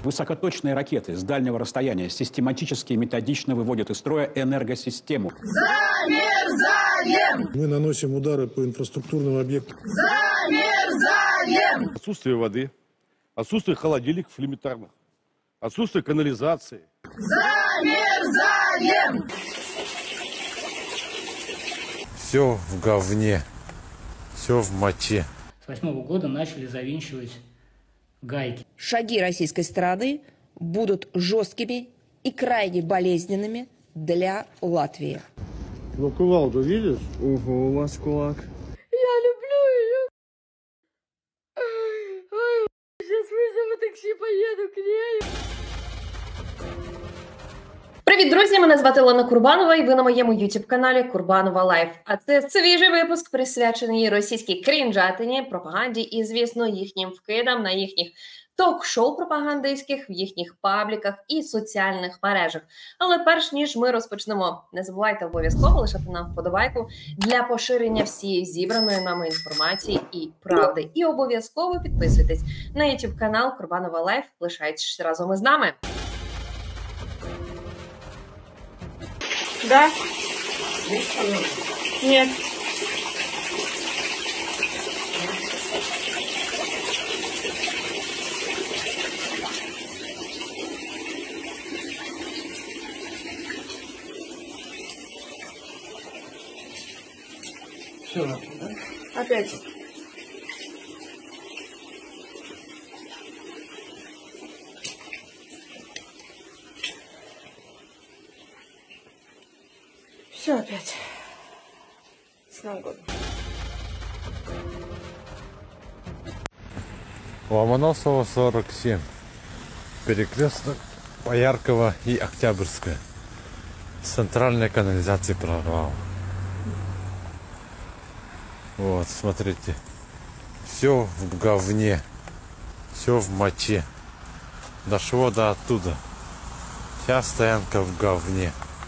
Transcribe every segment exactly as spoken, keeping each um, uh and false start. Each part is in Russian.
Высокоточные ракеты с дальнего расстояния систематически и методично выводят из строя энергосистему. Замерзаем! Мы наносим удары по инфраструктурным объектам. Замерзаем! Отсутствие воды, отсутствие холодильников элементарных, отсутствие канализации. Замерзаем! Все в говне, все в моче. С восьмого года начали завинчивать гайки. Шаги российской стороны будут жесткими и крайне болезненными для Латвии. Ну, кувалду видишь? Ого, у вас кулак. Я люблю ее. Ой, ой, сейчас вызову таксі, поеду к ней. Привіт, друзі! Мене звати Олена Курбанова, і ви на моєму ютуб-каналі Курбанова Лайф. А це свіжий випуск, присвячений російській крінжатині, пропаганді і, звісно, їхнім вкидам на їхніх ток-шоу пропагандистських, в їхніх пабліках і соціальних мережах. Але перш ніж ми розпочнемо, не забувайте обов'язково лишати нам вподобайку для поширення всієї зібраної нами інформації і правди. І обов'язково підписуйтесь на ютуб-канал Курбанова Лайф, лишайтесь разом із нами. Да? Нет. Все, да? Опять. Все опять. С Новым годом. Ломоносова, сорок семь. Перекресток Пояркова и Октябрьская. Центральная канализация прорвала. Вот, смотрите. Все в говне. Все в моче. Дошло до оттуда. Вся стоянка в говне.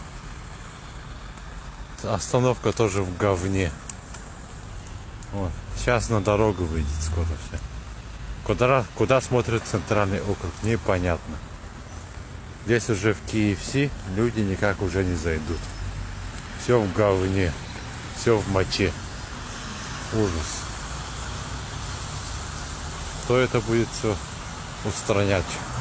Остановка тоже в говне. Вот. Сейчас на дорогу выйдет скоро все. Куда, куда смотрит центральный округ, непонятно. Здесь уже в кей эф си люди никак уже не зайдут. Все в говне. Все в моче. Ужас. Кто это будет все устранять?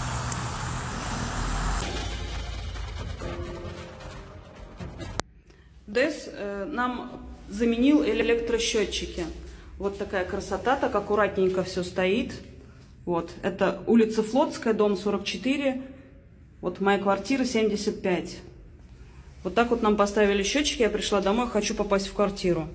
ДЭС э, нам заменил электросчетчики. Вот такая красота, так аккуратненько все стоит. Вот, это улица Флотская, дом сорок четыре. Вот моя квартира семьдесят пять. Вот так вот нам поставили счетчики. Я пришла домой, хочу попасть в квартиру.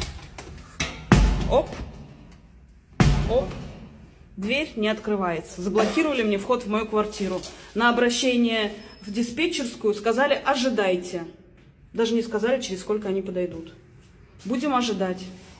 Оп. Оп. Дверь не открывается. Заблокировали мне вход в мою квартиру. На обращение в диспетчерскую сказали: ожидайте. Даже не сказали, через сколько они подойдут. Будем ожидать.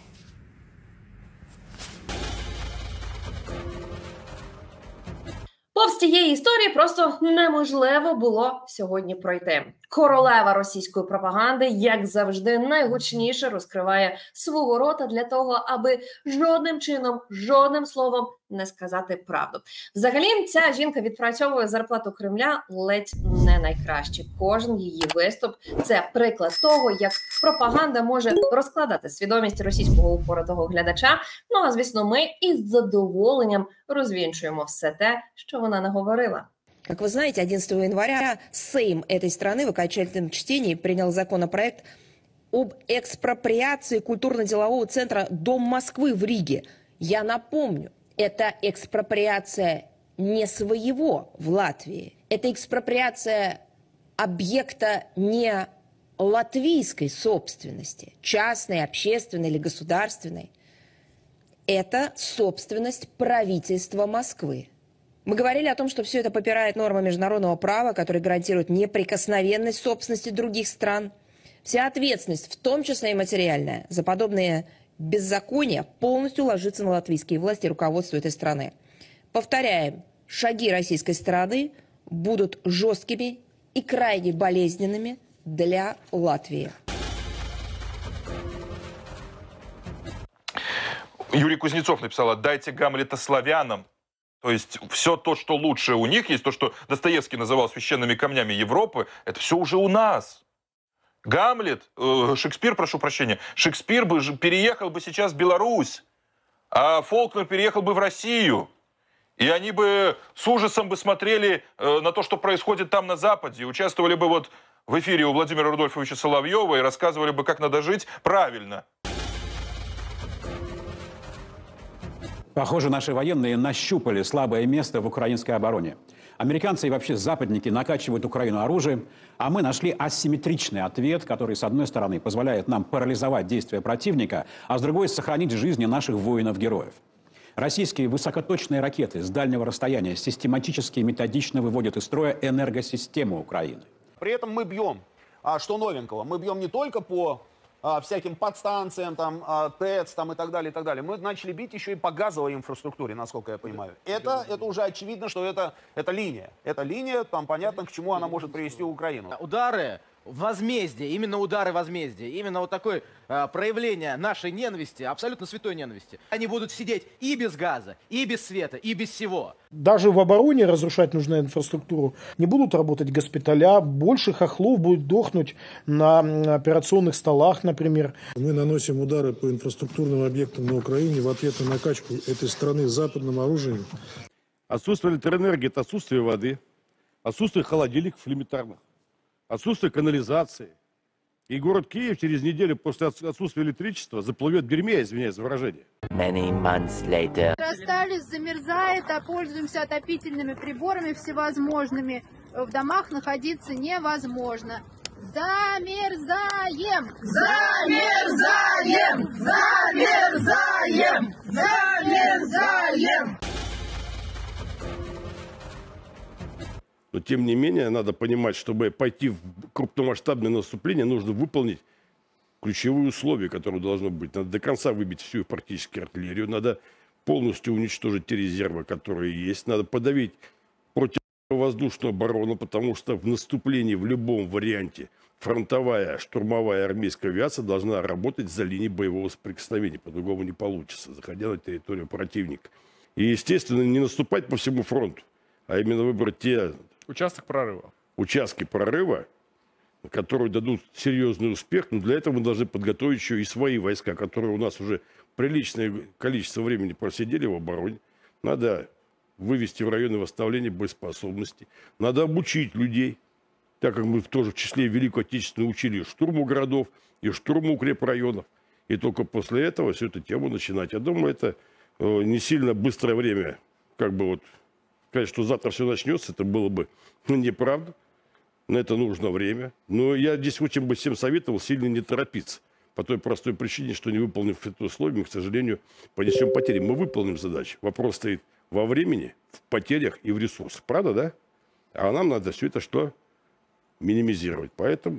Повз цієї історії просто неможливо було сьогодні пройти. Королева російської пропаганди, як завжди, найгучніше розкриває свого рота для того, аби жодним чином, жодним словом не сказати правду. Взагалі, ця жінка відпрацьовує зарплату Кремля ледь не найкраще. Кожен її виступ – це приклад того, як пропаганда може розкладати свідомість російського упоротого глядача. Ну, а звісно, ми із задоволенням розвінчуємо все те, що вона наговорила. Как вы знаете, одиннадцатого января Сейм этой страны в окончательном чтении принял законопроект об экспроприации культурно-делового центра «Дом Москвы» в Риге. Я напомню, это экспроприация не своего в Латвии. Это экспроприация объекта не латвийской собственности, частной, общественной или государственной. Это собственность правительства Москвы. Мы говорили о том, что все это попирает нормы международного права, которые гарантируют неприкосновенность собственности других стран. Вся ответственность, в том числе и материальная, за подобные беззакония полностью ложится на латвийские власти и руководство этой страны. Повторяем, шаги российской стороны будут жесткими и крайне болезненными для Латвии. Юрий Кузнецов написал: «Отдайте Гамлета славянам». То есть все то, что лучше у них есть, то, что Достоевский называл священными камнями Европы, это все уже у нас. Гамлет, э, Шекспир, прошу прощения, Шекспир бы переехал бы сейчас в Беларусь, а Фолкнер переехал бы в Россию. И они бы с ужасом бы смотрели э, на то, что происходит там на Западе, участвовали бы вот в эфире у Владимира Рудольфовича Соловьева и рассказывали бы, как надо жить правильно. Похоже, наши военные нащупали слабое место в украинской обороне. Американцы и вообще западники накачивают Украину оружием, а мы нашли асимметричный ответ, который, с одной стороны, позволяет нам парализовать действия противника, а с другой – сохранить жизни наших воинов-героев. Российские высокоточные ракеты с дальнего расстояния систематически и методично выводят из строя энергосистему Украины. При этом мы бьем, а, что новенького, мы бьем не только по а, всяким подстанциям, там, а, ТЭЦ там, и так далее, и так далее. Мы начали бить еще и по газовой инфраструктуре, насколько я понимаю. Это, это уже очевидно, что это, это линия. Это линия, там понятно, к чему она может привести Украину. Удары возмездие, именно удары возмездия, именно вот такое э, проявление нашей ненависти, абсолютно святой ненависти. Они будут сидеть и без газа, и без света, и без всего. Даже в обороне разрушать нужную инфраструктуру не будут работать госпиталя, больше хохлов будет дохнуть на операционных столах, например. Мы наносим удары по инфраструктурным объектам на Украине в ответ на накачку этой страны западным оружием. Отсутствие электроэнергии – это отсутствие воды, отсутствие холодильников элементарных, отсутствие канализации. И город Киев через неделю после отсутствия электричества заплывет в дерьме, извиняюсь за выражение. Many months later. Расстались, замерзает, а пользуемся отопительными приборами всевозможными. В домах находиться невозможно. Замерзаем! Замерзаем! Замерзаем! Замерзаем! Но тем не менее, надо понимать, чтобы пойти в крупномасштабное наступление, нужно выполнить ключевые условия, которые должны быть. Надо до конца выбить всю практически артиллерию, надо полностью уничтожить те резервы, которые есть, надо подавить противовоздушную оборону, потому что в наступлении в любом варианте фронтовая, штурмовая армейская авиация должна работать за линией боевого соприкосновения, по-другому не получится, заходя на территорию противника. И, естественно, не наступать по всему фронту, а именно выбрать те... Участок прорыва. Участки прорыва, которые дадут серьезный успех. Но для этого мы должны подготовить еще и свои войска, которые у нас уже приличное количество времени просидели в обороне. Надо вывести в районы восстановления боеспособности. Надо обучить людей, так как мы тоже в числе Великой Отечественной учили штурму городов и штурму укрепрайонов. И только после этого всю эту тему начинать. Я думаю, это не сильно быстрое время, как бы вот... Сказать, что завтра все начнется, это было бы ну, неправда. На это нужно время. Но я здесь очень бы всем советовал сильно не торопиться. По той простой причине, что не выполнив это условие, мы, к сожалению, понесем потери. Мы выполним задачу. Вопрос стоит во времени, в потерях и в ресурсах. Правда, да? А нам надо все это что? Минимизировать. Поэтому...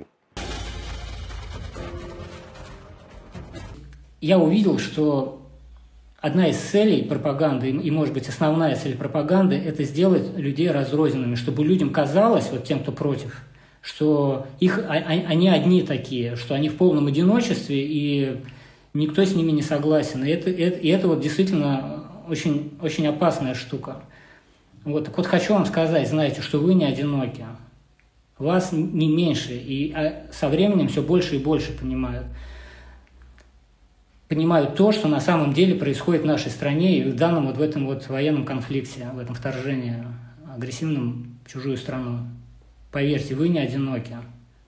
Я увидел, что... Одна из целей пропаганды, и, может быть, основная цель пропаганды – это сделать людей разрозненными, чтобы людям казалось, вот тем, кто против, что их, а, они одни такие, что они в полном одиночестве, и никто с ними не согласен. И это, это, и это вот действительно очень, очень опасная штука. Вот, так вот хочу вам сказать, знаете, что вы не одиноки. Вас не меньше, и со временем все больше и больше понимают. понимают то, что на самом деле происходит в нашей стране и в данном вот в этом вот военном конфликте, в этом вторжении агрессивном в чужую страну. Поверьте, вы не одиноки.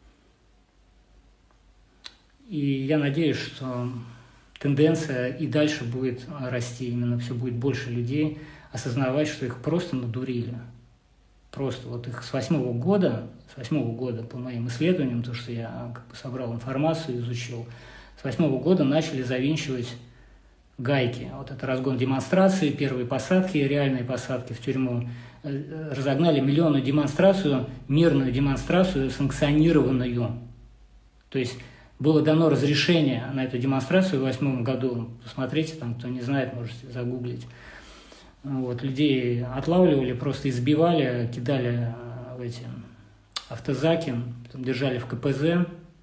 И я надеюсь, что тенденция и дальше будет расти, именно все будет больше людей осознавать, что их просто надурили. Просто вот их с восьмого года, с восьмого года, по моим исследованиям, то, что я как бы собрал информацию, изучил, с восьмого года начали завинчивать гайки. Вот это разгон демонстрации, первые посадки, реальные посадки в тюрьму. Разогнали миллионную демонстрацию, мирную демонстрацию, санкционированную. То есть было дано разрешение на эту демонстрацию в восьмом году. Посмотрите, там, кто не знает, можете загуглить. Вот, людей отлавливали, просто избивали, кидали в эти автозаки, потом держали в ка пэ зэ.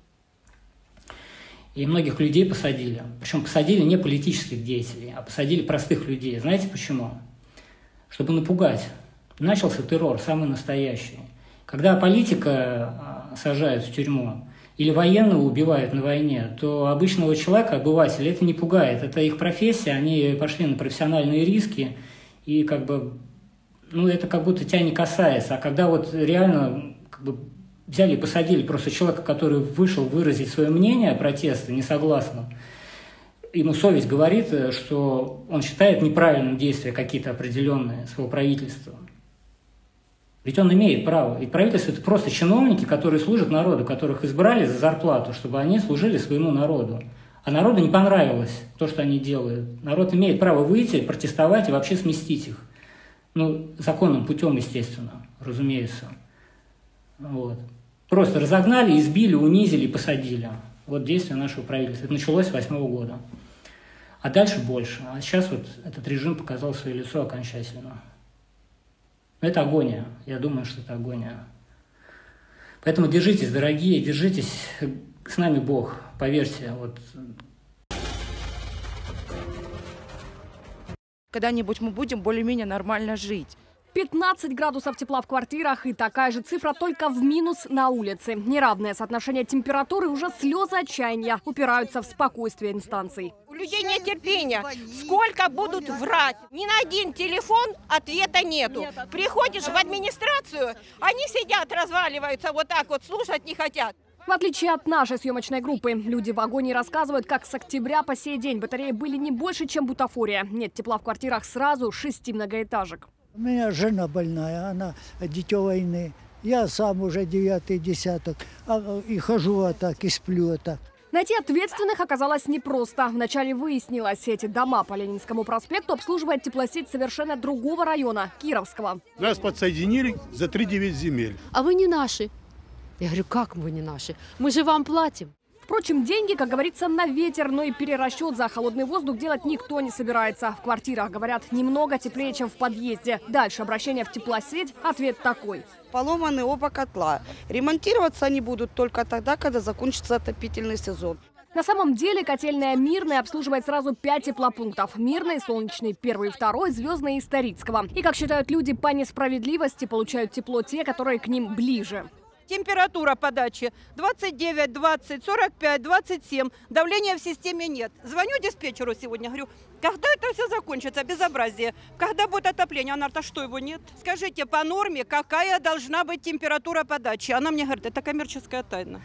И многих людей посадили. Причем посадили не политических деятелей, а посадили простых людей. Знаете почему? чтобы напугать. Начался террор, самый настоящий. Когда политика сажают в тюрьму или военного убивают на войне, то обычного человека, обывателя, это не пугает. Это их профессия, они пошли на профессиональные риски, и как бы, ну, это как будто тебя не касается. А когда вот реально как бы взяли и посадили просто человека, который вышел выразить свое мнение, протеста, не согласно, ему совесть говорит, что он считает неправильным действия какие-то определенные своего правительства. Ведь он имеет право. И правительство – это просто чиновники, которые служат народу, которых избрали за зарплату, чтобы они служили своему народу. А народу не понравилось то, что они делают. Народ имеет право выйти, протестовать и вообще сместить их. Ну, законным путем, естественно, разумеется. Вот. Просто разогнали, избили, унизили и посадили. Вот действие нашего правительства. Это началось с восьмого года. А дальше больше. А сейчас вот этот режим показал свое лицо окончательно. Это агония. Я думаю, что это агония. Поэтому держитесь, дорогие, держитесь. С нами Бог. Поверьте. Вот. Когда-нибудь мы будем более-менее нормально жить. пятнадцать градусов тепла в квартирах и такая же цифра только в минус на улице. Неравное соотношение температуры, уже слезы отчаяния упираются в спокойствие инстанций. У людей нет терпения. Сколько будут врать? Ни на один телефон ответа нету. Приходишь в администрацию, они сидят, разваливаются вот так вот, слушать не хотят. В отличие от нашей съемочной группы, люди в агонии рассказывают, как с октября по сей день батареи были не больше, чем бутафория. Нет тепла в квартирах сразу шести многоэтажек. У меня жена больная, она дитё войны. Я сам уже девятый десяток, а, и хожу вот так, и сплю вот так. Найти ответственных оказалось непросто. Вначале выяснилось, эти дома по Ленинскому проспекту обслуживает теплосеть совершенно другого района, Кировского. Нас подсоединили за три девять земель. А вы не наши. Я говорю, как мы не наши? Мы же вам платим. Впрочем, деньги, как говорится, на ветер, но и перерасчет за холодный воздух делать никто не собирается. В квартирах, говорят, немного теплее, чем в подъезде. Дальше обращение в теплосеть. Ответ такой. Поломаны оба котла. Ремонтироваться они будут только тогда, когда закончится отопительный сезон. На самом деле котельная «Мирная» обслуживает сразу пять теплопунктов. «Мирный», «Солнечный», «Первый» и «Второй», «Звездный» и «Старицкого». И, как считают люди, по несправедливости получают тепло те, которые к ним ближе. Температура подачи двадцать девять, двадцать, сорок пять, двадцать семь. Давления в системе нет. Звоню диспетчеру сегодня, говорю, когда это все закончится, безобразие? Когда будет отопление? Она говорит, а что, его нет? Скажите, по норме, какая должна быть температура подачи? Она мне говорит, это коммерческая тайна.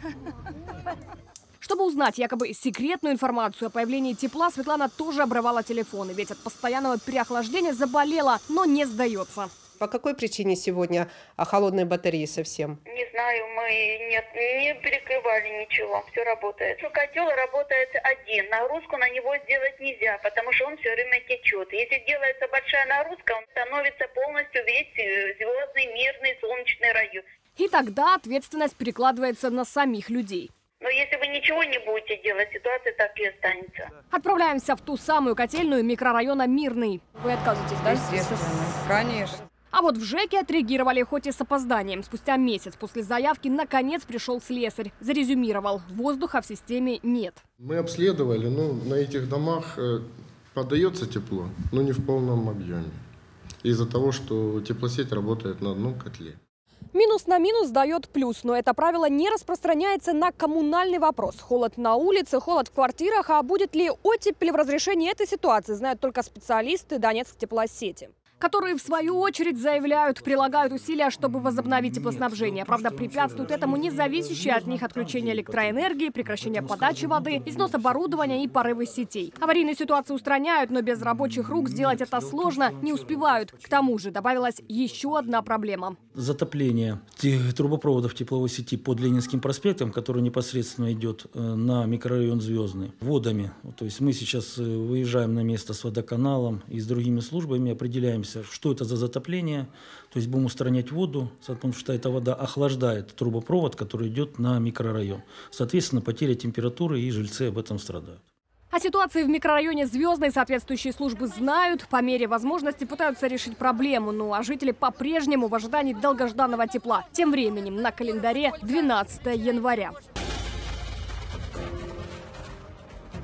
Чтобы узнать якобы секретную информацию о появлении тепла, Светлана тоже обрывала телефоны. Ведь от постоянного переохлаждения заболела, но не сдается. По какой причине сегодня холодные батареи совсем? Не знаю, мы нет, не перекрывали ничего, все работает. Котел работает один, нагрузку на него сделать нельзя, потому что он все время течет. Если делается большая нагрузка, он становится полностью весь звездный, мирный, солнечный район. И тогда ответственность перекладывается на самих людей. Но если вы ничего не будете делать, ситуация так и останется. Отправляемся в ту самую котельную микрорайона Мирный. Вы отказываетесь, да? Естественно, конечно. А вот в ЖЭКе отреагировали хоть и с опозданием. Спустя месяц после заявки наконец пришел слесарь. Зарезюмировал. Воздуха в системе нет. Мы обследовали, ну, на этих домах э, подается тепло, но не в полном объеме. Из-за того, что теплосеть работает на одном котле. Минус на минус дает плюс, но это правило не распространяется на коммунальный вопрос. Холод на улице, холод в квартирах, а будет ли оттепель в разрешении этой ситуации, знают только специалисты Донецк теплосети, которые, в свою очередь, заявляют, прилагают усилия, чтобы возобновить теплоснабжение. Правда, препятствуют этому независящие от них отключение электроэнергии, прекращение подачи воды, износ оборудования и порывы сетей. Аварийные ситуации устраняют, но без рабочих рук сделать это сложно, не успевают. К тому же добавилась еще одна проблема. Затопление трубопроводов тепловой сети под Ленинским проспектом, который непосредственно идет на микрорайон Звездный, водами. То есть мы сейчас выезжаем на место с водоканалом и с другими службами, определяемся, что это за затопление, то есть будем устранять воду, потому что эта вода охлаждает трубопровод, который идет на микрорайон. Соответственно, потеря температуры, и жильцы об этом страдают. О ситуации в микрорайоне Звездной соответствующие службы знают, по мере возможности пытаются решить проблему, ну а жители по-прежнему в ожидании долгожданного тепла. Тем временем на календаре двенадцатое января.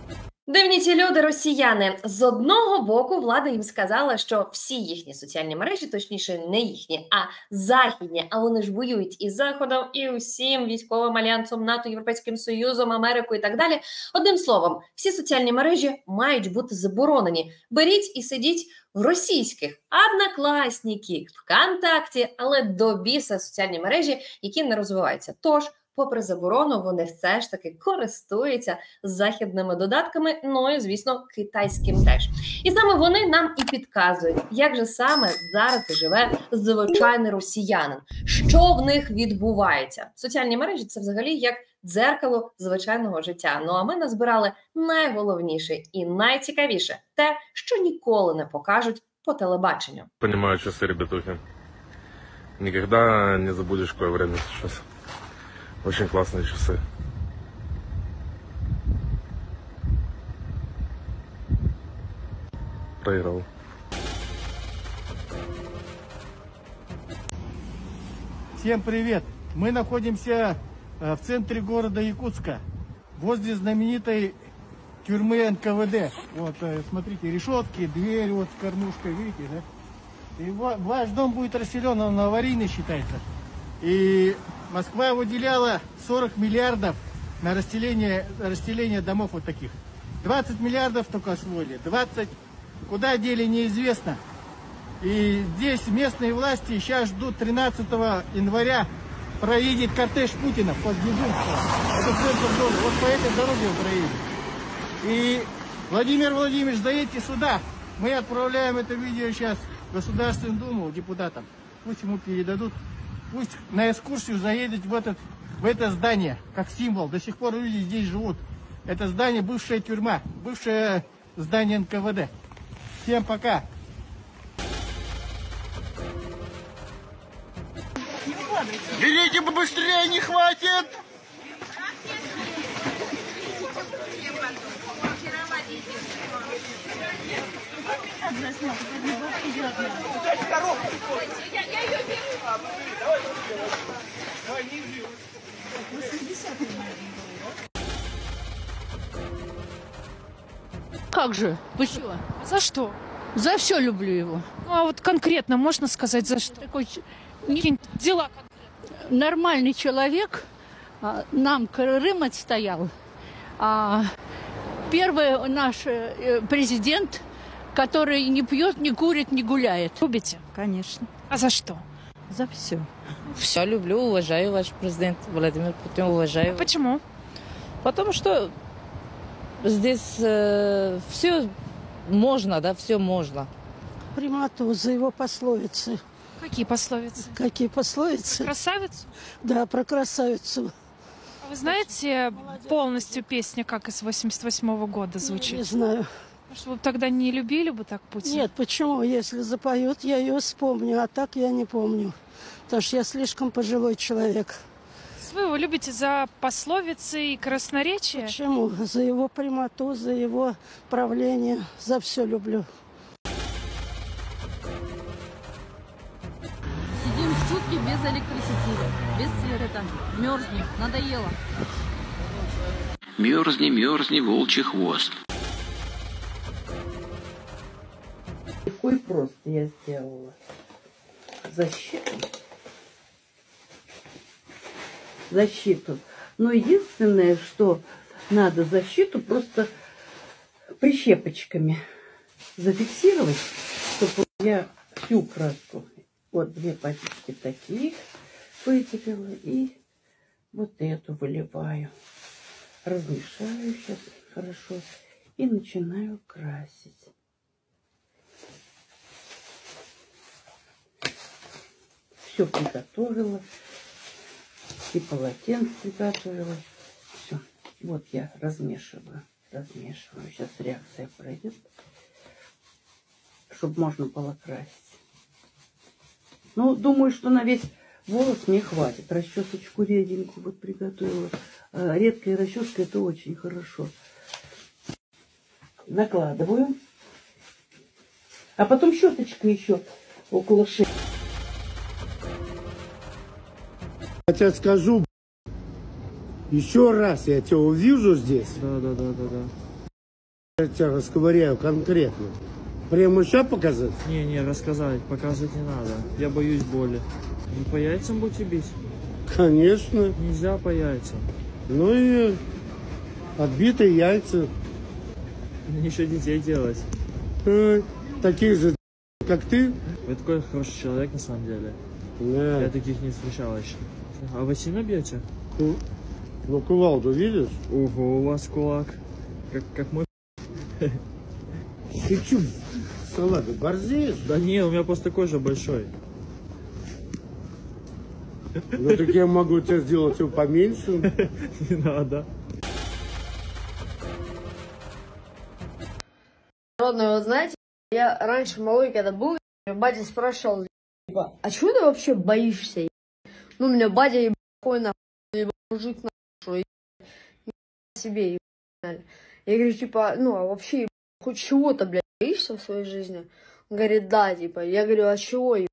Дивні ті люди росіяни. З одного боку, влада їм сказала, що всі їхні соціальні мережі, точніше, не їхні, а західні, а вони ж воюють із Заходом, і усім військовим альянсом, НАТО, Європейським Союзом, Америкою і так далі. Одним словом, всі соціальні мережі мають бути заборонені. Беріть і сидіть в російських, Однокласники, ВКонтакті, але до біса соціальні мережі, які не розвиваються. Тож, попри заборону, вони все ж таки користуються західними додатками, ну і, звісно, китайським теж. І саме вони нам і підказують, як же саме зараз живе звичайний росіянин. Що в них відбувається? Соціальні мережі – це взагалі як дзеркало звичайного життя. Ну а ми назбирали найголовніше і найцікавіше – те, що ніколи не покажуть по телебаченню. Понимаю часы, ребятухи. Никогда не забудешь, какое время сейчас. Очень классные часы. Проиграл. Всем привет! Мы находимся в центре города Якутска, возле знаменитой тюрьмы эн ка вэ дэ. Вот, смотрите, решетки, дверь вот с кормушкой, видите, да? И ваш дом будет расселен, он аварийный считается. И Москва выделяла сорок миллиардов на расселение, расселение домов вот таких. двадцать миллиардов только освоили, двадцать куда дели неизвестно. И здесь местные власти сейчас ждут тринадцатого января проедет кортеж Путина под Дзержинского. Это центр города, вот по этой дороге он проедет. И Владимир Владимирович, заедьте сюда. Мы отправляем это видео сейчас в Государственную Думу депутатам. Пусть ему передадут. Пусть на экскурсию заедет в, этот, в это здание, как символ. До сих пор люди здесь живут. Это здание бывшая тюрьма, бывшее здание эн ка вэ дэ. Всем пока. Берите побыстрее, не хватит! Как же? Вы что? За что? За все люблю его. Ну, а вот конкретно можно сказать, за что? Такой Какие дела? нормальный человек. а, Нам Крым отстоял. А первый наш э, президент, который не пьет, не курит, не гуляет. Любите? Конечно. А за что? За все. Все люблю, уважаю ваш президент Владимир Путин, уважаю. А почему? Потому что здесь э, все можно, да, все можно. Примату за его пословицы. Какие пословицы? Какие пословицы? Красавицу? Да, про красавицу. А вы знаете полностью песню, как из восемьдесят восьмого года звучит? Не знаю. Может, вы тогда не любили бы так Путина? Нет, почему? Если запоют, я ее вспомню, а так я не помню. Потому что я слишком пожилой человек. Вы его любите за пословицы и красноречие? Почему? За его прямоту, за его правление, за все люблю. Сидим сутки без электричества, без света, мерзнем, надоело. Мерзни, мерзни, волчий хвост. Легко и просто я сделала защиту. Защиту. Но единственное, что надо защиту просто прищепочками зафиксировать, чтобы я всю краску, вот две пачечки таких выделила и вот эту выливаю. Размешаю сейчас хорошо и начинаю красить. Все приготовила. И полотенце приготовила. Все. Вот я размешиваю. Размешиваю. Сейчас реакция пройдет. Чтобы можно было красить. Ну, думаю, что на весь волос мне хватит. Расчесочку реденькую вот приготовила. Редкая расческа — это очень хорошо. Накладываю. А потом щеточка еще около шеи. Я тебе скажу, еще раз я тебя увижу здесь. Да, да, да, да, да. Я тебя расковыряю конкретно. Прямо сейчас показать? Не, не, рассказать, показывать не надо. Я боюсь боли. Не по яйцам будете бить? Конечно. Нельзя по яйцам. Ну и отбитые яйца. Мне еще детей делать. А, таких же, как ты. Вы такой хороший человек на самом деле. Да. Я таких не встречал еще. А вы сильно бьете? Ну, ну кувалду видишь? Ого, у вас кулак. Как, как мой. Ты че, салага, борзеешь? Да не, у меня просто такой же большой. Ну так я могу тебя сделать его поменьше. Не надо. Родной, вы знаете, я раньше малой, когда был, батя спрашивал, типа, а чего ты вообще боишься? Ну, меня батя ебал, какой нахуй, мужик нахуй, себе ебал. Я говорю, типа, ну, а вообще, ебал, хоть чего-то, блядь, боишься в своей жизни? Он говорит, да, типа, я говорю, а чего, ебал?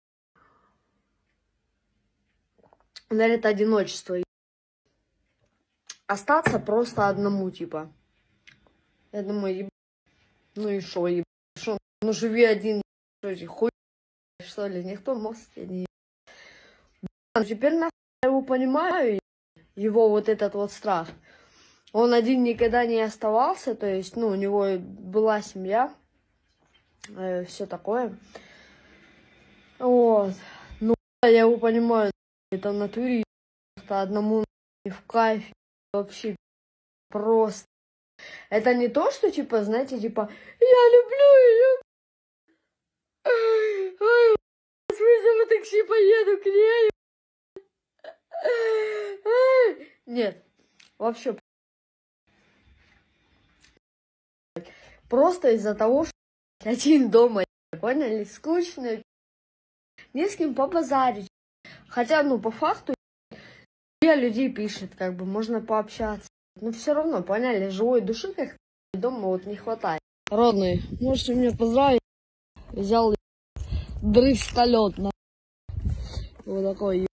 Он говорит, одиночество, ебал. Остаться просто одному, типа. Я думаю, ебал. Ну и шо, ебать, шо, ну живи один, что, хуй, что ли, никто мозг не... Ну, теперь нахуй я его понимаю, его вот этот вот страх. Он один никогда не оставался, то есть, ну, у него была семья, э, все такое. Вот, ну, я его понимаю, это в натуре, это одному не в кайфе, вообще просто. Это не то, что, типа, знаете, типа, я люблю ее. Ой, в такси поеду к ней. Нет, вообще. Просто из-за того, что один дома, поняли, скучно, не с кем побазарить. Хотя, ну, по факту, я людей пишет, как бы, можно пообщаться. Но все равно, поняли, живой души как дома вот не хватает. Родные, можете меня поздравить. Взял дрыстолет на вот такой.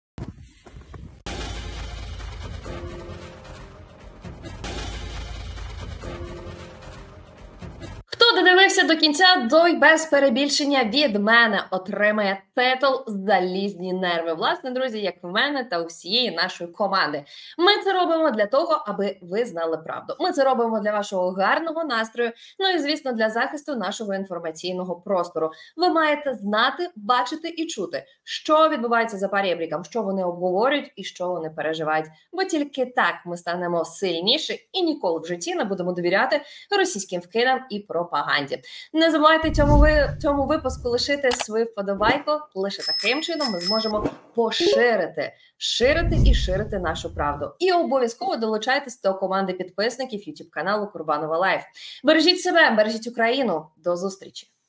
Хто додивився до кінця, той без перебільшення від мене отримає титул «Залізні нерви». Власне, друзі, як в мене та у всієї нашої команди. Ми це робимо для того, аби ви знали правду. Ми це робимо для вашого гарного настрою, ну і, звісно, для захисту нашого інформаційного простору. Ви маєте знати, бачити і чути, що відбувається за перебріком, що вони обговорюють і що вони переживають. Бо тільки так ми станемо сильніші і ніколи в житті не будемо довіряти російським вкидам і пропаганді. Не забувайте цьому, ви, цьому випуску лишити свою вподобайку. Лише таким чином ми зможемо поширити, ширити і ширити нашу правду. І обов'язково долучайтесь до команди підписників ютуб каналу Курбанова Лайф. Бережіть себе, бережіть Україну. До зустрічі!